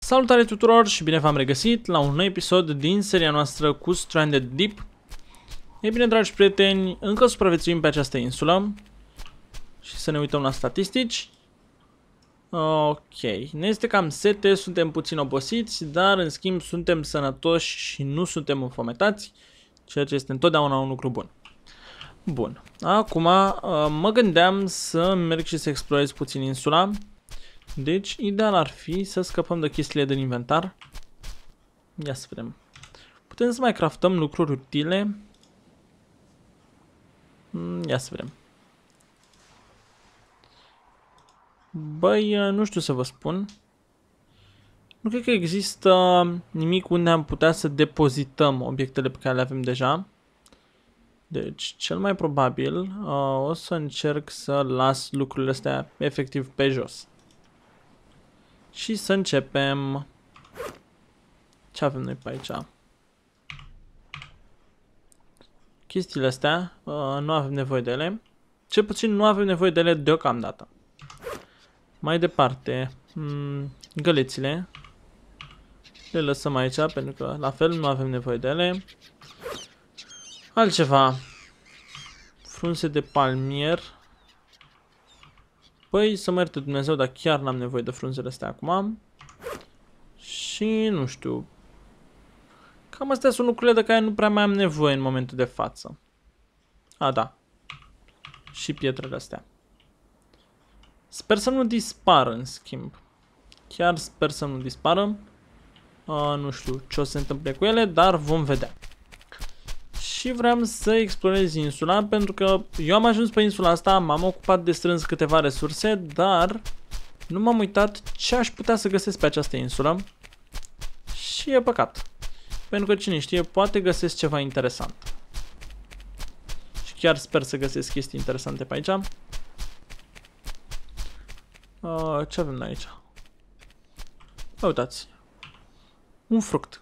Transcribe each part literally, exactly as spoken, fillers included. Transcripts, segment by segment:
Salutare tuturor și bine v-am regăsit la un nou episod din seria noastră cu Stranded Deep. Ei bine, dragi prieteni, încă supraviețuim pe această insulă și să ne uităm la statistici. Ok, ne este cam sete, suntem puțin obosiți, dar în schimb suntem sănătoși și nu suntem înfometați, ceea ce este întotdeauna un lucru bun. Bun, acum mă gândeam să merg și să explorez puțin insula. Deci, ideal ar fi să scăpăm de chestiile din inventar. Ia să vedem. Putem să mai craftăm lucruri utile. Ia să vedem. Băi, nu știu să vă spun. Nu cred că există nimic unde am putea să depozităm obiectele pe care le avem deja. Deci, cel mai probabil, uh, o să încerc să las lucrurile astea efectiv pe jos. Și să începem. Ce avem noi pe aici? Chestiile astea, uh, nu avem nevoie de ele. Cel puțin nu avem nevoie de ele deocamdată. Mai departe, gălețile. Le lăsăm aici pentru că la fel nu avem nevoie de ele. Altceva. Frunze de palmier. Păi, să mă ierte Dumnezeu, dar chiar n-am nevoie de frunzele astea acum. Și nu știu. Cam astea sunt lucrurile de care nu prea mai am nevoie în momentul de față. A, da. Și pietrele astea. Sper să nu dispară, în schimb. Chiar sper să nu dispară. A, nu știu ce o să se întâmple cu ele, dar vom vedea. Și vreau să explorez insula, pentru că eu am ajuns pe insula asta, m-am ocupat de strâns câteva resurse, dar nu m-am uitat ce aș putea să găsesc pe această insulă. Și e păcat. Pentru că cine știe, poate găsesc ceva interesant. Și chiar sper să găsesc chestii interesante pe aici. Uh, ce avem noi aici? Uitați. Un fruct.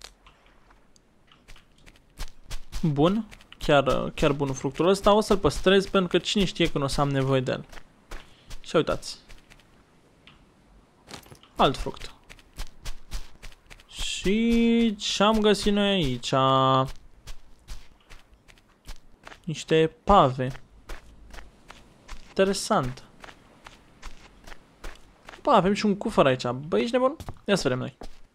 Bun. Chiar, chiar bun fructul ăsta. O să-l păstrez pentru că cine știe când o să am nevoie de el. Și uitați. Alt fruct. Și ce am găsit noi aici? Niște pave. Interesant. Bă, avem și un cufăr aici. Băi, ești nebun? Ia să vedem noi.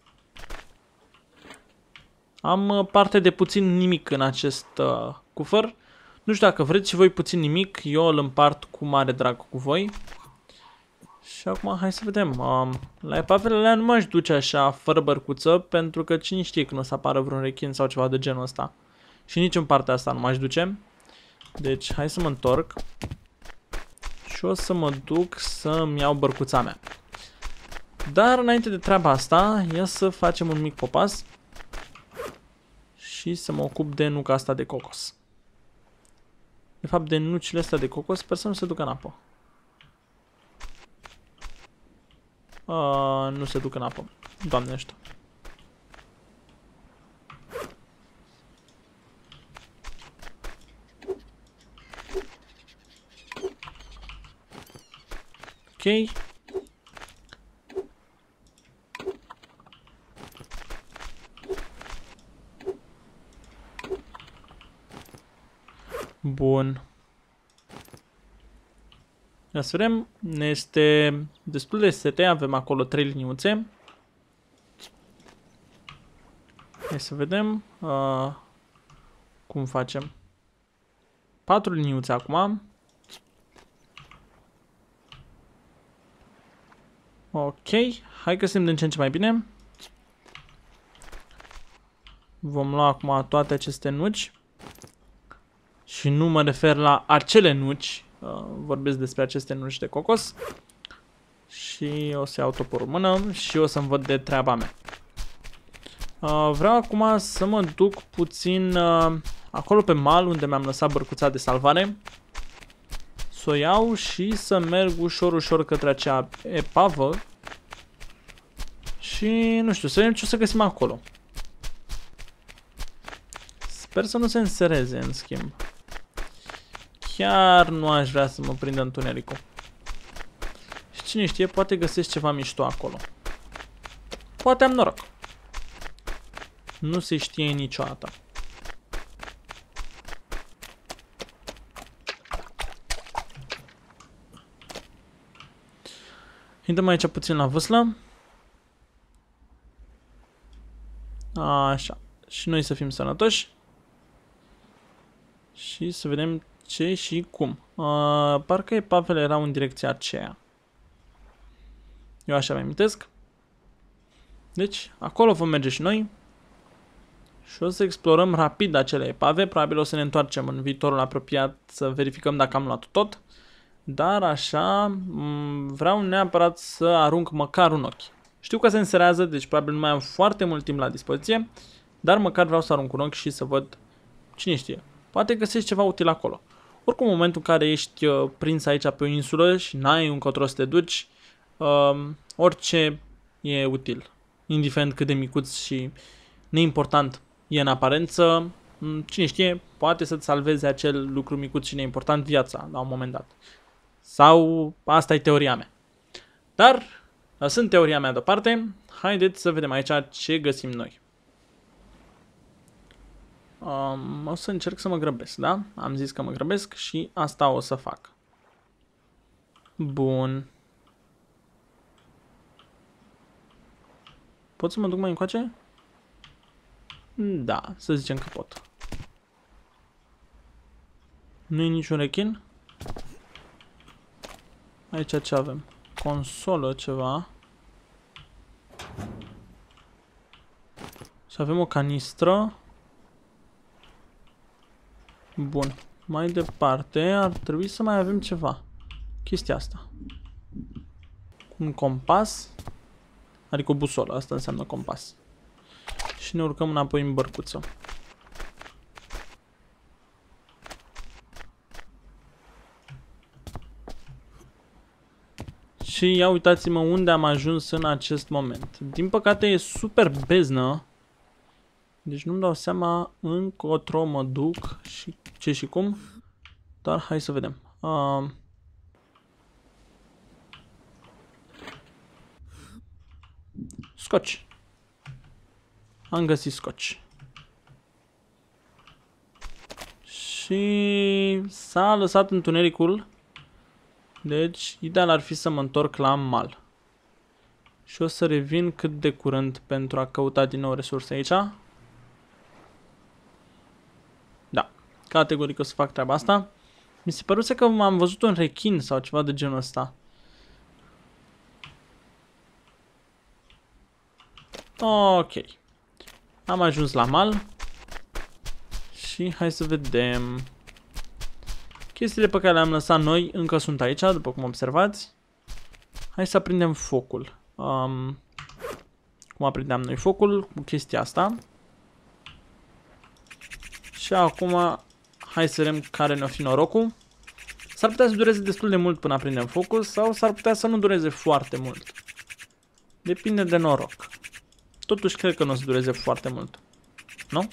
Am parte de puțin nimic în acest uh, cufăr. Nu știu dacă vreți și voi puțin nimic. Eu îl împart cu mare drag cu voi. Și acum hai să vedem. Uh, la epavele alea nu m-aș duce așa fără bărcuță, pentru că cine știe când o să apară vreun rechin sau ceva de genul ăsta. Și nici în partea asta nu m-aș duce. Deci hai să mă întorc. Și o să mă duc să-mi iau bărcuța mea. Dar înainte de treaba asta, ia să facem un mic popas. Și să mă ocup de nuca asta de cocos. De fapt, de nucile astea de cocos, sper să nu se ducă în apă. Uh, nu se duc în apă. Doamne ăștia. Ok. Bun. Ia să vedem. Ne este destul de sete. Avem acolo trei liniuțe. Hai să vedem. Uh, cum facem. Patru liniuțe acum. Ok. Hai că suntem din ce în ce mai bine. Vom lua acum toate aceste nuci. Și nu mă refer la acele nuci. Uh, vorbesc despre aceste nuci de cocos. Și o să iau toporul în mână și o să-mi văd de treaba mea. Uh, vreau acum să mă duc puțin uh, acolo pe mal unde mi-am lăsat bărcuța de salvare. Să o iau și să merg ușor, ușor către acea epavă. Și nu știu, să vedem ce o să găsim acolo. Sper să nu se însereze, în schimb. Chiar nu aș vrea să mă prindă întunericul. Și cine știe, poate găsesc ceva mișto acolo. Poate am noroc. Nu se știe niciodată. Intrăm aici puțin la vâslă. Așa. Și noi să fim sănătoși. Și să vedem ce și cum. Uh, parcă epavele erau în direcția aceea. Eu așa mi-amintesc. Deci, acolo vom merge și noi. Și o să explorăm rapid acele epave. Probabil o să ne întoarcem în viitorul apropiat să verificăm dacă am luat tot. Dar așa, vreau neapărat să arunc măcar un ochi. Știu că se înserează, deci probabil nu mai am foarte mult timp la dispoziție. Dar măcar vreau să arunc un ochi și să văd, cine știe, poate găsești ceva util acolo. Oricum, în momentul în care ești uh, prins aici pe o insulă și n-ai încotro să te duci, uh, orice e util. Indiferent cât de micuț și neimportant e în aparență, cine știe, poate să-ți salveze acel lucru micuț și neimportant viața la un moment dat. Sau asta e teoria mea. Dar, lăsând teoria mea deoparte, haideți să vedem aici ce găsim noi. Um, o să încerc să mă grăbesc, da? Am zis că mă grăbesc și asta o să fac. Bun. Pot să mă duc mai încoace? Da, să zicem că pot. Nu e niciun rechin? Aici ce avem? Consolă, ceva. Și avem o canistră. Bun. Mai departe ar trebui să mai avem ceva. Chestia asta. Un compas. Adică o busolă. Asta înseamnă compas. Și ne urcăm înapoi în bărcuță. Și ia uitați-mă unde am ajuns în acest moment. Din păcate e super beznă. Deci nu-mi dau seama încotro mă duc și ce și cum. Dar hai să vedem. Uh... Scoci. Am găsit scoci. Și s-a lăsat întunericul. Deci, ideal ar fi să mă întorc la mal. Și o să revin cât de curând pentru a căuta din nou resurse aici. Da, categoric o să fac treaba asta. Mi se păruse că am văzut un rechin sau ceva de genul ăsta. Ok. Am ajuns la mal. Și hai să vedem. Chestiile pe care le-am lăsat noi încă sunt aici, după cum observați. Hai să aprindem focul. Um, cum aprindeam noi focul? Cu chestia asta. Și acum hai să vedem care ne-o fi norocul. S-ar putea să dureze destul de mult până aprindem focul sau s-ar putea să nu dureze foarte mult. Depinde de noroc. Totuși cred că nu o să dureze foarte mult. Nu?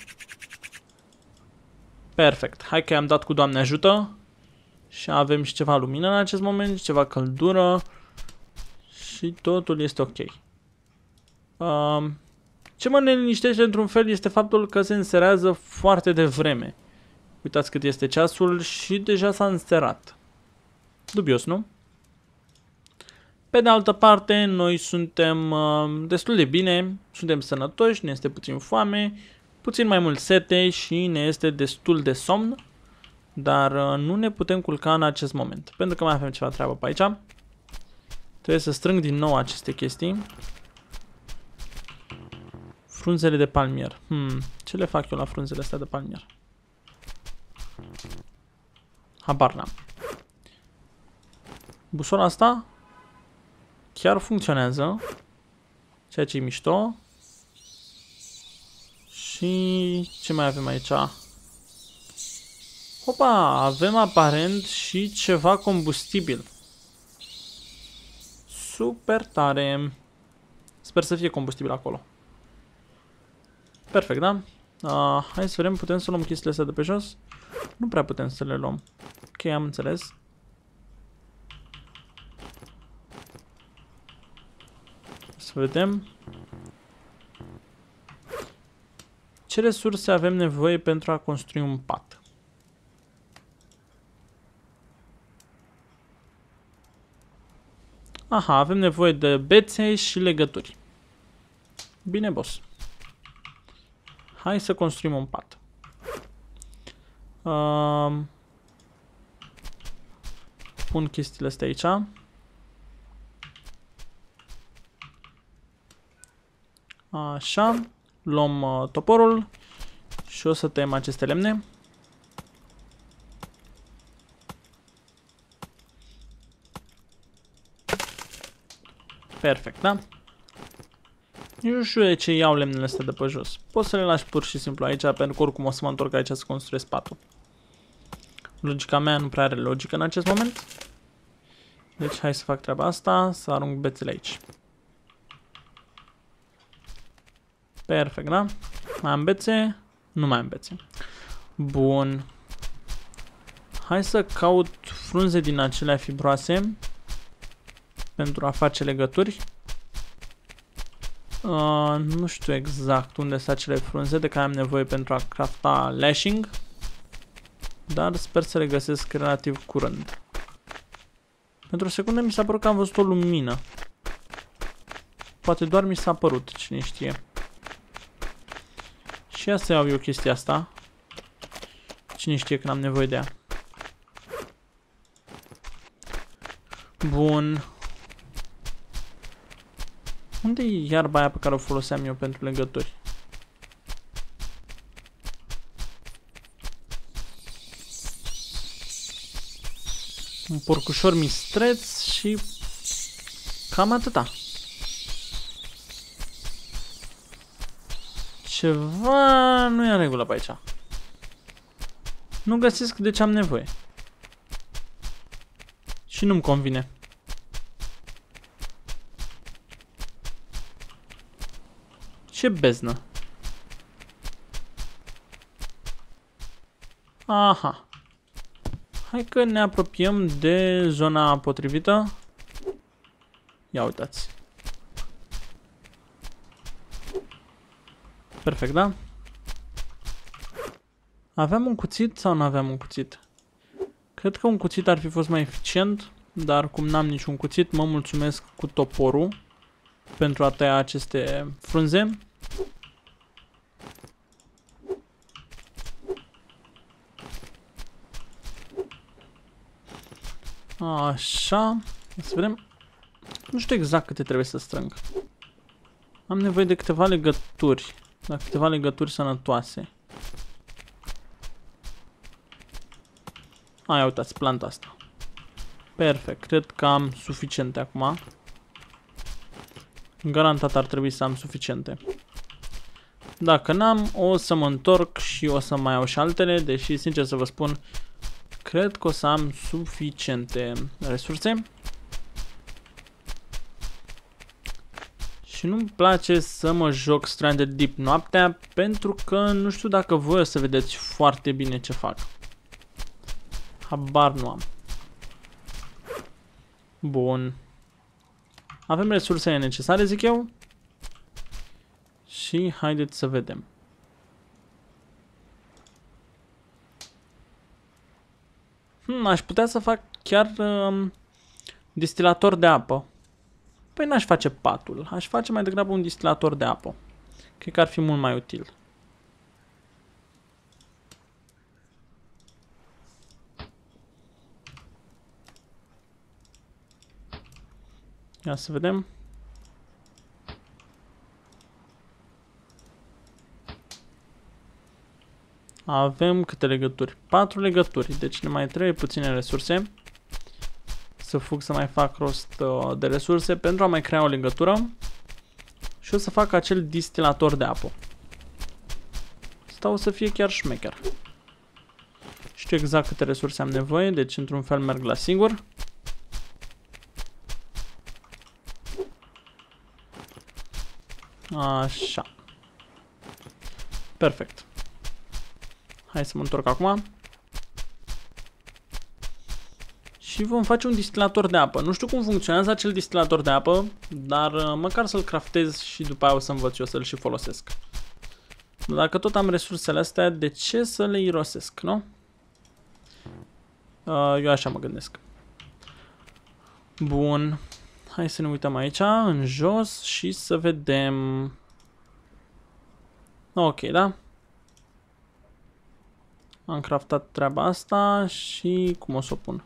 Perfect. Hai că i-am dat cu Doamne ajută. Și avem și ceva lumină în acest moment, ceva căldură. Și totul este ok. Uh, ce mă neliniștește într-un fel este faptul că se înserează foarte devreme. Uitați cât este ceasul și deja s-a înserat. Dubios, nu? Pe de altă parte, noi suntem uh, destul de bine, suntem sănătoși, ne este puțin foame, puțin mai mult sete și ne este destul de somn. Dar uh, nu ne putem culca în acest moment, pentru că mai avem ceva treabă pe aici. Trebuie să strâng din nou aceste chestii. Frunzele de palmier. Hmm, ce le fac eu la frunzele astea de palmier? Habar n-am. Busola asta chiar funcționează, ceea ce e mișto. Și ce mai avem aici? Opa, avem aparent și ceva combustibil. Super tare. Sper să fie combustibil acolo. Perfect, da? Uh, hai să vedem, putem să luăm chestiile astea de pe jos? Nu prea putem să le luăm. Ok, am înțeles. Să vedem. Ce resurse avem nevoie pentru a construi un pat? Aha, avem nevoie de bețe și legături. Bine, boss. Hai să construim un pat. Uh, pun chestiile astea aici. Așa. Luăm uh, toporul și o să tăiem aceste lemne. Perfect, da? Nu știu de ce iau lemnele astea de pe jos. Poți să le lași pur și simplu aici, pentru că oricum o să mă întorc aici să construiesc patul. Logica mea nu prea are logică în acest moment. Deci hai să fac treaba asta, să arunc bețele aici. Perfect, da? Mai am bețe? Nu mai am bețe. Bun. Hai să caut frunze din acelea fibroase pentru a face legături. Uh, nu știu exact unde sunt acele frunze de care am nevoie pentru a crafta lashing, dar sper să le găsesc relativ curând. Pentru o secundă mi s-a părut că am văzut o lumină. Poate doar mi s-a părut, cine știe. Și ia să iau eu chestia asta. Cine știe când am nevoie de ea. Bun. Unde e iarba aia pe care o foloseam eu pentru legături? Un porcușor mistreț și cam atâta. Ceva nu e în regulă pe aici. Nu găsesc de ce am nevoie. Și nu-mi convine. Ce beznă. Aha. Hai că ne apropiem de zona potrivită. Ia uitați. Perfect, da? Aveam un cuțit sau nu aveam un cuțit? Cred că un cuțit ar fi fost mai eficient, dar cum n-am niciun cuțit, mă mulțumesc cu toporul pentru a tăia aceste frunze. Așa, să vedem. Nu știu exact câte trebuie să strâng. Am nevoie de câteva legături, dar câteva legături sănătoase. A, ia uitați, planta asta. Perfect, cred că am suficiente acum. Garantat ar trebui să am suficiente. Dacă n-am, o să mă întorc și o să mai iau și altele, deși, sincer să vă spun, cred că o să am suficiente resurse. Și nu-mi place să mă joc Stranded Deep noaptea, pentru că nu știu dacă voi o să vedeți foarte bine ce fac. Habar nu am. Bun. Avem resursele necesare, zic eu. Și haideți să vedem. Hmm, aș putea să fac chiar um, distilator de apă. Păi n-aș face patul. Aș face mai degrabă un distilator de apă. Cred că ar fi mult mai util. Ia să vedem. Avem câte legături? patru legături. Deci ne mai trebuie puține resurse. Să fug să mai fac rost uh, de resurse pentru a mai crea o legătură. Și o să fac acel distilator de apă. Asta o să fie chiar șmecher. Știu exact câte resurse am nevoie, deci într-un fel merg la sigur. Așa. Perfect. Hai să mă întorc acum. Și vom face un distilator de apă. Nu știu cum funcționează acel distilator de apă, dar măcar să-l craftez și după aia o să învăț eu să-l și folosesc. Dacă tot am resursele astea, de ce să le irosesc, nu? Uh, eu așa mă gândesc. Bun. Hai să ne uităm aici, în jos și să vedem... Ok, da? Am craftat treaba asta și cum o să o pun?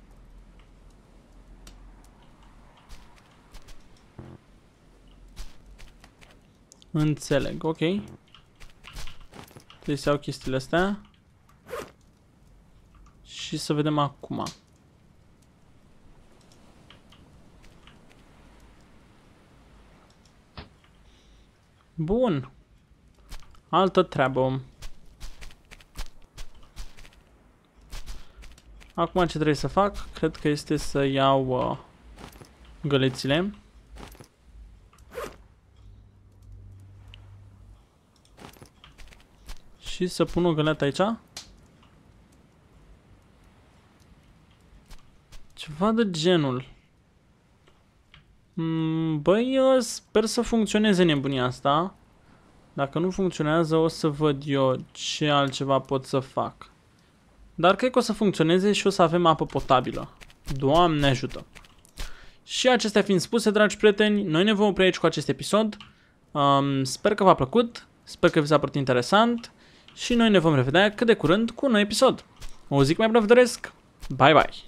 Înțeleg, ok. Trebuie să iau chestiile astea. Și să vedem acum. Bun. Altă treabă. Acum ce trebuie să fac? Cred că este să iau uh, gălețile. Și să pun o găleată aici. Ceva de genul. Mm, băi, sper să funcționeze nebunia asta. Dacă nu funcționează, o să văd eu ce altceva pot să fac. Dar cred că o să funcționeze și o să avem apă potabilă. Doamne ajută! Și acestea fiind spuse, dragi prieteni, noi ne vom opri aici cu acest episod. Um, sper că v-a plăcut, sper că vi s-a părut interesant și noi ne vom revedea cât de curând cu un nou episod. O zi mai bună vă doresc! Bye bye!